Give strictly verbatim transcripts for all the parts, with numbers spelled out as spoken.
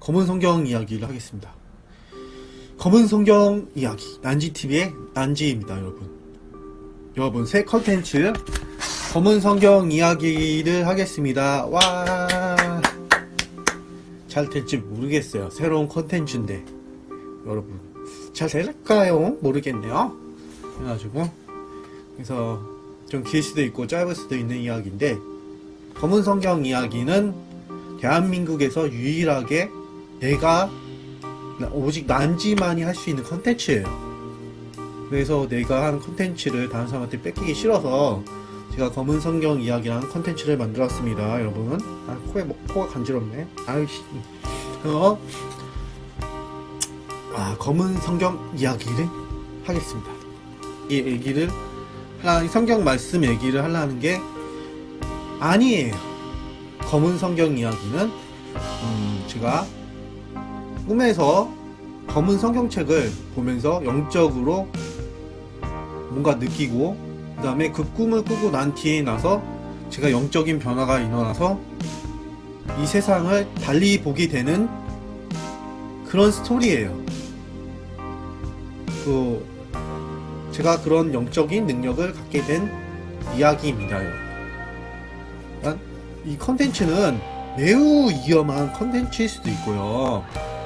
검은 성경 이야기를 하겠습니다. 검은 성경 이야기, 난지티비의 난지입니다. 여러분 여러분 새 컨텐츠 검은 성경 이야기를 하겠습니다. 와, 잘 될지 모르겠어요. 새로운 컨텐츠인데 여러분 잘 될까요? 모르겠네요. 그래가지고 그래서 좀 길 수도 있고 짧을 수도 있는 이야기인데, 검은 성경 이야기는 대한민국에서 유일하게 내가 오직 난지만이 할 수 있는 컨텐츠예요. 그래서 내가 한 컨텐츠를 다른 사람한테 뺏기기 싫어서 제가 검은 성경 이야기라는 컨텐츠를 만들었습니다. 여러분, 아, 코에 뭐, 코가 간지럽네. 아유씨. 어, 아, 검은 성경 이야기를 하겠습니다. 이 얘기를 하라, 이 성경 말씀 얘기를 하려는 게 아니에요. 검은 성경 이야기는 음, 제가 꿈에서 검은 성경책을 보면서 영적으로 뭔가 느끼고, 그 다음에 그 꿈을 꾸고 난 뒤에 나서 제가 영적인 변화가 일어나서 이 세상을 달리 보게 되는 그런 스토리예요. 또 제가 그런 영적인 능력을 갖게 된 이야기입니다. 이 컨텐츠는 매우 위험한 컨텐츠일 수도 있고요.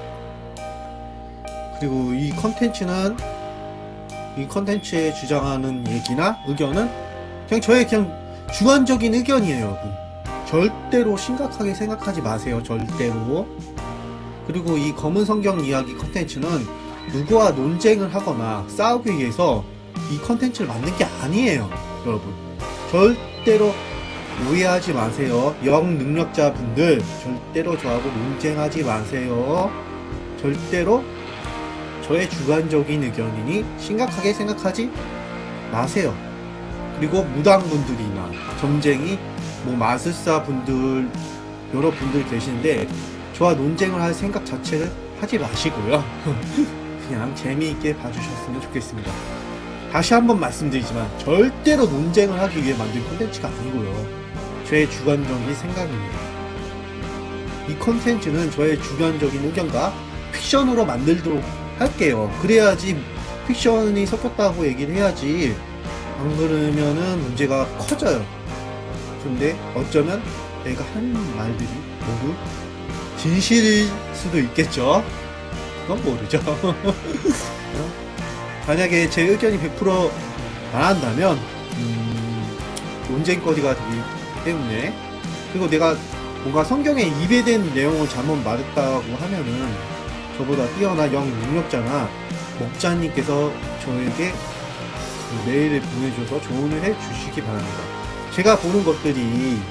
그리고 이 컨텐츠는 이 컨텐츠에 주장하는 얘기나 의견은 그냥 저의 그냥 주관적인 의견이에요. 여러분, 절대로 심각하게 생각하지 마세요. 절대로. 그리고 이 검은 성경 이야기 컨텐츠는 누구와 논쟁을 하거나 싸우기 위해서 이 컨텐츠를 만든 게 아니에요. 여러분, 절대로 오해하지 마세요. 영능력자 분들, 절대로 저하고 논쟁하지 마세요. 절대로 저의 주관적인 의견이니 심각하게 생각하지 마세요. 그리고 무당분들이나 점쟁이, 뭐 마술사 분들, 여러 분들 계시는데 저와 논쟁을 할 생각 자체를 하지 마시고요. 그냥 재미있게 봐주셨으면 좋겠습니다. 다시 한번 말씀드리지만 절대로 논쟁을 하기 위해 만든 콘텐츠가 아니고요, 저의 주관적인 생각입니다. 이 콘텐츠는 저의 주관적인 의견과 픽션으로 만들도록 할게요. 그래야지 픽션이 섞였다고 얘기를 해야지, 안 그러면은 문제가 커져요. 근데 어쩌면 내가 한 말들이 모두 진실일 수도 있겠죠. 그건 모르죠. 만약에 제 의견이 백 퍼센트 나간다면 음, 논쟁거리가 되기 때문에, 그리고 내가 뭔가 성경에 입에된 내용을 잘못 말했다고 하면은 저보다 뛰어난 영 능력자나 목자님께서 저에게 메일을 보내줘서 조언을 해주시기 바랍니다. 제가 보는 것들이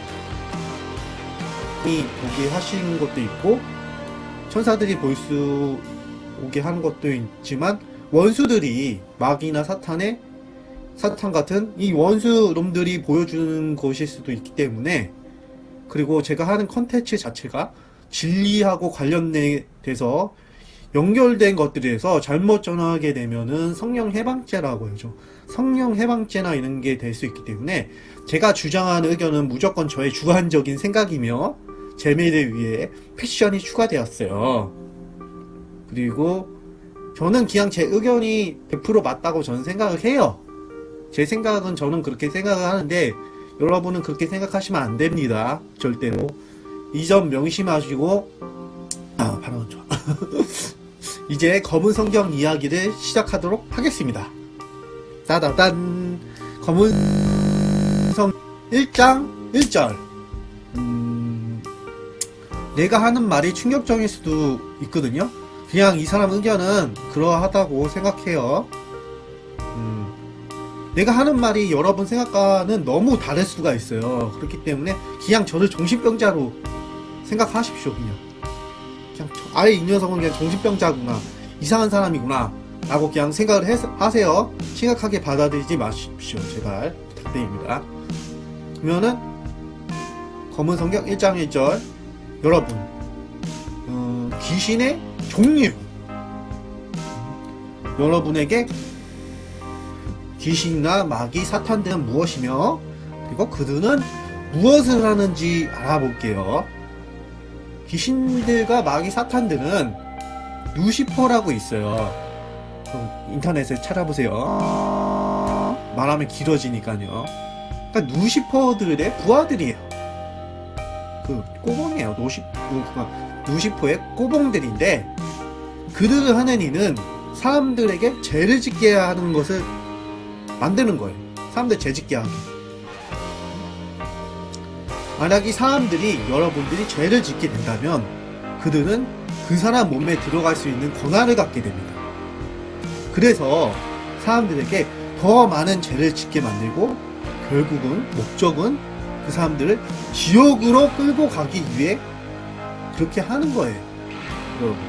이 보게 하시는 것도 있고 천사들이 볼 수 오게 하는 것도 있지만, 원수들이 마귀나 사탄의 사탄 같은 이 원수놈들이 보여주는 것일 수도 있기 때문에, 그리고 제가 하는 컨텐츠 자체가 진리하고 관련돼서 연결된 것들에서 잘못 전하게 되면은 성령 해방죄라고 하죠. 성령 해방죄나 이런 게 될 수 있기 때문에 제가 주장하는 의견은 무조건 저의 주관적인 생각이며 재미를 위해 픽션이 추가되었어요. 그리고 저는 그냥 제 의견이 백 퍼센트 맞다고 저는 생각을 해요. 제 생각은 저는 그렇게 생각을 하는데 여러분은 그렇게 생각하시면 안 됩니다. 절대로. 이 점 명심하시고, 아, 발언은 좋아. 이제 검은 성경 이야기를 시작하도록 하겠습니다. 따다단. 검은 성 일 장 일 절. 음, 내가 하는 말이 충격적일 수도 있거든요. 그냥 이 사람 의견은 그러하다고 생각해요. 음, 내가 하는 말이 여러분 생각과는 너무 다를 수가 있어요. 그렇기 때문에 그냥 저를 정신병자로 생각하십시오. 그냥 그냥 아예 이 녀석은 그냥 정신병자구나, 이상한 사람이구나 라고 그냥 생각을 해, 하세요. 심각하게 받아들이지 마십시오. 제발 부탁드립니다. 그러면은 검은 성경 일 장 일 절. 여러분, 어, 귀신의 종류, 여러분에게 귀신이나 마귀, 사탄들은 무엇이며 그리고 그들은 무엇을 하는지 알아볼게요. 귀신들과 마귀 사탄들은 루시퍼라고 있어요. 인터넷에 찾아보세요. 말하면 길어지니까요. 그러니까 루시퍼들의 부하들이에요. 그 꼬봉이에요. 노시, 루시퍼의 꼬봉들인데, 그들을 하는 이는 사람들에게 죄를 짓게 하는 것을 만드는 거예요. 사람들 죄 짓게 하게. 만약 이 사람들이, 여러분들이 죄를 짓게 된다면 그들은 그 사람 몸에 들어갈 수 있는 권한을 갖게 됩니다. 그래서 사람들에게 더 많은 죄를 짓게 만들고, 결국은 목적은 그 사람들을 지옥으로 끌고 가기 위해 그렇게 하는 거예요. 여러분,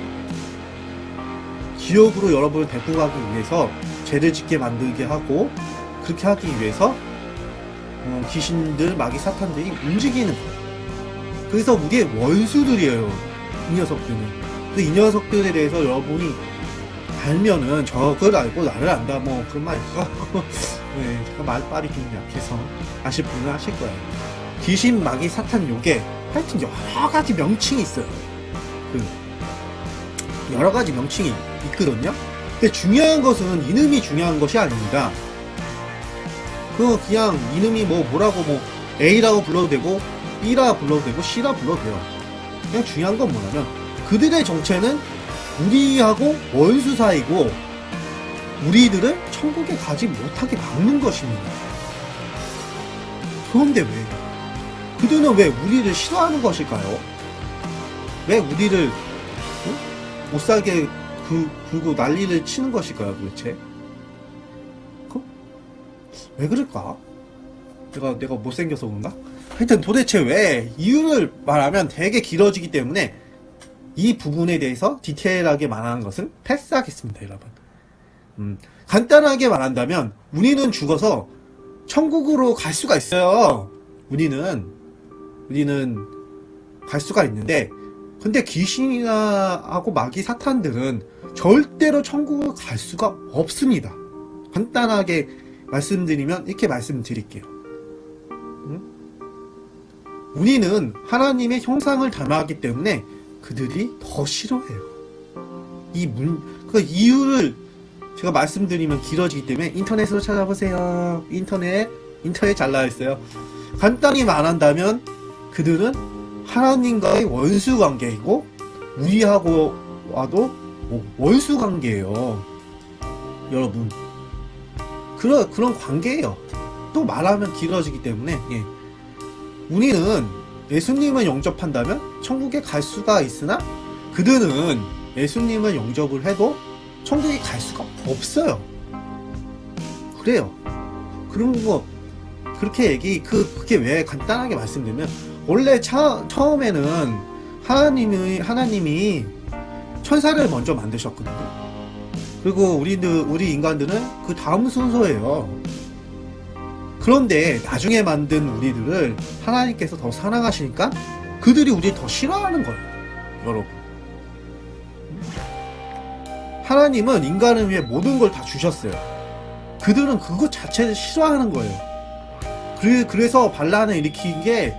지옥으로 여러분을 데리고 가기 위해서 죄를 짓게 만들게 하고, 그렇게 하기 위해서 어, 귀신들, 마귀, 사탄들이 움직이는 거예요. 그래서 우리의 원수들이에요, 이 녀석들은. 그래서 이 녀석들에 대해서 여러분이 알면은, 적을 알고 나를 안다, 뭐 그런 말 있어. 네, 제가 말빨이 좀 약해서 아실 분은 아실 거예요. 귀신, 마귀, 사탄, 요게 하여튼 여러 가지 명칭이 있어요. 그 여러 가지 명칭이 있거든요. 근데 중요한 것은 이름이 중요한 것이 아닙니다. 그 그냥 이름이 뭐 뭐라고, 뭐 A라고 불러도 되고 B라 불러도 되고 C라 불러도 돼요. 그냥 중요한 건 뭐냐면 그들의 정체는 우리하고 원수 사이고, 우리들을 천국에 가지 못하게 막는 것입니다. 그런데 왜? 그들은 왜 우리를 싫어하는 것일까요? 왜 우리를 어? 못살게 그, 굴고 난리를 치는 것일까요, 도대체? 그? 왜 그럴까? 내가, 내가 못생겨서 그런가? 하여튼 도대체 왜? 이유를 말하면 되게 길어지기 때문에 이 부분에 대해서 디테일하게 말하는 것은 패스하겠습니다, 여러분. 음, 간단하게 말한다면 우리는 죽어서 천국으로 갈 수가 있어요. 우리는 우리는 갈 수가 있는데, 근데 귀신이나 하고 마귀, 사탄들은 절대로 천국을 갈 수가 없습니다. 간단하게 말씀드리면 이렇게 말씀드릴게요. 음? 우리는 하나님의 형상을 닮았기 때문에 그들이 더 싫어해요. 이 문, 그 이유를 제가 말씀드리면 길어지기 때문에 인터넷으로 찾아보세요. 인터넷, 인터넷 잘 나와있어요. 간단히 말한다면 그들은 하나님과의 원수 관계이고, 우리하고 와도 원수 관계예요. 여러분, 그런 그런 관계예요. 또 말하면 길어지기 때문에, 예. 우리는 예수님을 영접한다면 천국에 갈 수가 있으나, 그들은 예수님을 영접을 해도 천국에 갈 수가 없어요. 그래요. 그런 거 그렇게 얘기 그 그게 왜 간단하게 말씀드리면, 원래 차, 처음에는 하나님이 하나님이 천사를 먼저 만드셨거든요. 그리고 우리들 우리 인간들은 그 다음 순서예요. 그런데 나중에 만든 우리들을 하나님께서 더 사랑하시니까 그들이 우리를 더 싫어하는 거예요, 여러분. 하나님은 인간을 위해 모든 걸 다 주셨어요. 그들은 그것 자체를 싫어하는 거예요. 그래, 그래서 반란을 일으킨 게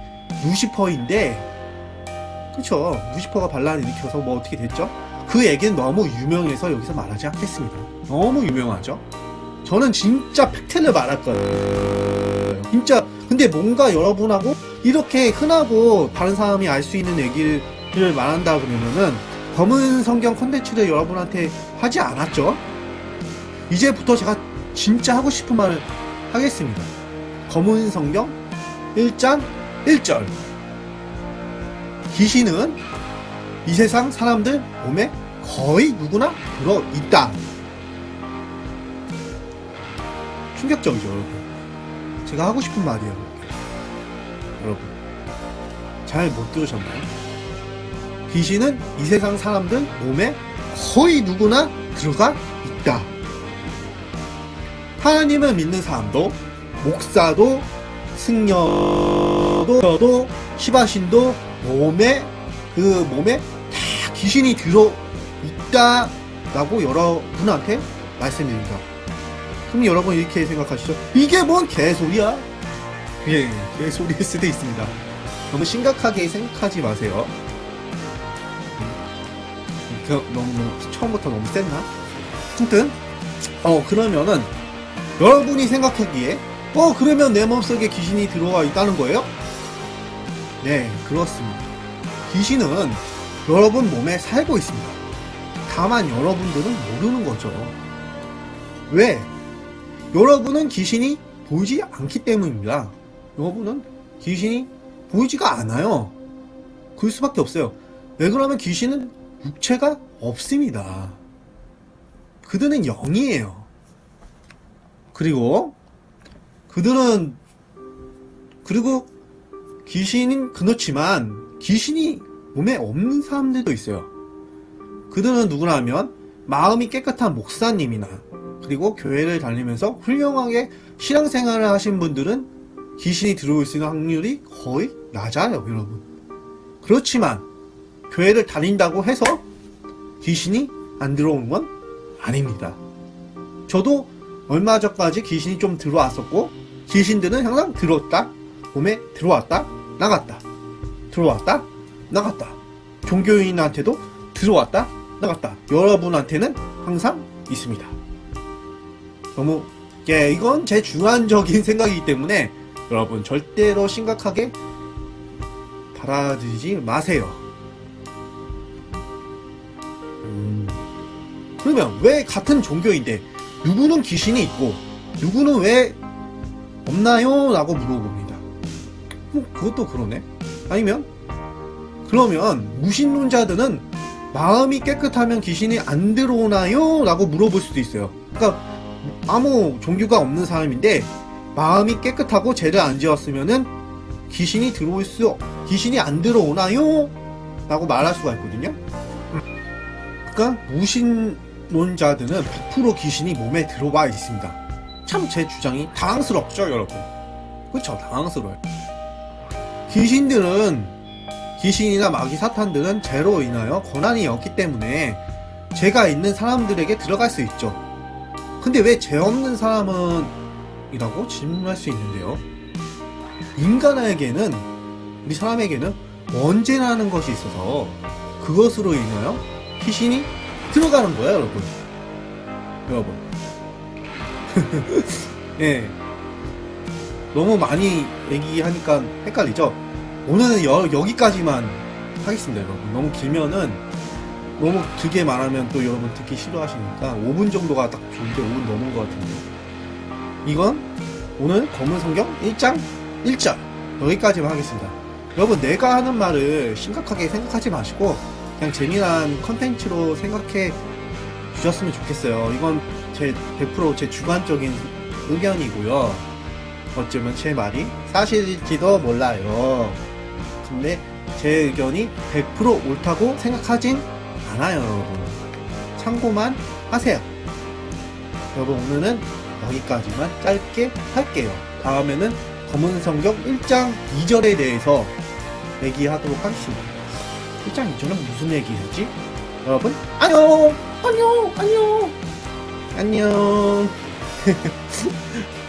루시퍼인데, 그쵸? 루시퍼가 반란을 일으켜서 뭐 어떻게 됐죠? 그 얘기는 너무 유명해서 여기서 말하지 않겠습니다. 너무 유명하죠? 저는 진짜 팩트를 말할 거예요. 진짜. 근데 뭔가 여러분하고 이렇게 흔하고 다른 사람이 알 수 있는 얘기를 말한다 그러면은 검은 성경 콘텐츠를 여러분한테 하지 않았죠? 이제부터 제가 진짜 하고 싶은 말을 하겠습니다. 검은 성경 일 장 일 절. 귀신은 이 세상 사람들 몸에 거의 누구나 들어있다. 충격적이죠, 여러분. 제가 하고 싶은 말이에요. 여러분, 잘 못 들으셨나요? 귀신은 이 세상 사람들 몸에 거의 누구나 들어가 있다. 하나님을 믿는 사람도, 목사도, 승려도, 시바신도 몸에, 그 몸에 다 귀신이 들어 있다라고 여러분한테 말씀드립니다. 그럼 여러분 이렇게 생각하시죠? 이게 뭔 개소리야? 예, 개소리일 수도 있습니다. 너무 심각하게 생각하지 마세요. 그, 너무, 너무 처음부터 너무 셌나? 아무튼 어 그러면은 여러분이 생각하기에 어 그러면 내 몸속에 귀신이 들어와 있다는 거예요? 네, 그렇습니다. 귀신은 여러분 몸에 살고 있습니다. 다만 여러분들은 모르는 거죠. 왜? 여러분은 귀신이 보이지 않기 때문입니다. 여러분은 귀신이 보이지가 않아요. 그럴 수밖에 없어요. 왜 그러면 귀신은 육체가 없습니다. 그들은 영이에요. 그리고 그들은 그리고 귀신은 그렇지만 귀신이 몸에 없는 사람들도 있어요. 그들은 누구나 하면 마음이 깨끗한 목사님이나 그리고 교회를 다니면서 훌륭하게 신앙생활을 하신 분들은 귀신이 들어올 수 있는 확률이 거의 낮아요, 여러분. 그렇지만 교회를 다닌다고 해서 귀신이 안 들어오는 건 아닙니다. 저도 얼마 전까지 귀신이 좀 들어왔었고 귀신들은 항상 들어왔다, 몸에 들어왔다, 나갔다, 들어왔다, 나갔다. 종교인한테도 들어왔다, 나갔다. 여러분한테는 항상 있습니다. 너무 예, 이건 제 주관적인 생각이기 때문에 여러분 절대로 심각하게 받아들이지 마세요. 음, 그러면 왜 같은 종교인데 누구는 귀신이 있고 누구는 왜 없나요? 라고 물어봅니다. 뭐 그것도 그러네. 아니면 그러면 무신론자들은 마음이 깨끗하면 귀신이 안 들어오나요? 라고 물어볼 수도 있어요. 그러니까 아무 종교가 없는 사람인데 마음이 깨끗하고 죄를 안 지었으면은 귀신이 들어올 수 귀신이 안 들어오나요? 라고 말할 수가 있거든요. 그러니까 무신론자들은 백 퍼센트 귀신이 몸에 들어와 있습니다. 참 제 주장이 당황스럽죠, 여러분? 그쵸, 당황스러워요. 귀신들은 귀신이나 마귀 사탄들은 죄로 인하여 권한이 없기 때문에 죄가 있는 사람들에게 들어갈 수 있죠. 근데 왜 죄 없는 사람은 이라고 질문할 수 있는데요. 인간에게는 우리 사람에게는 원죄라는 것이 있어서 그것으로 인하여 귀신이 들어가는 거야, 여러분. 여러분. 예. 너무 많이 얘기하니까 헷갈리죠? 오늘은 여, 여기까지만 하겠습니다, 여러분. 너무 길면은, 너무 길게 말하면 또 여러분 듣기 싫어하시니까 오 분 정도가 딱 좋은데 오 분 넘은 것 같은데. 이건 오늘 검은 성경 일 장 일 절 여기까지만 하겠습니다. 여러분, 내가 하는 말을 심각하게 생각하지 마시고 그냥 재미난 컨텐츠로 생각해 주셨으면 좋겠어요. 이건 제 백 퍼센트 제 주관적인 의견이고요. 어쩌면 제 말이 사실일지도 몰라요. 근데 제 의견이 백 퍼센트 옳다고 생각하진 않아요, 여러분. 참고만 하세요. 여러분, 오늘은 여기까지만 짧게 할게요. 다음에는 검은 성경 일 장 이 절에 대해서 얘기하도록 하겠습니다. 일 장 이 절은 무슨 얘기였지? 여러분, 안녕! 안녕! 안녕! 안녕!